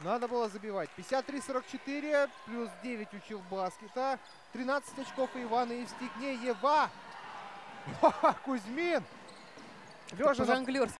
Надо было забивать. 53-44, плюс 9 у Чилбаскета. 13 очков у Ивана Евстигнеева. Кузьмин! Лежа на...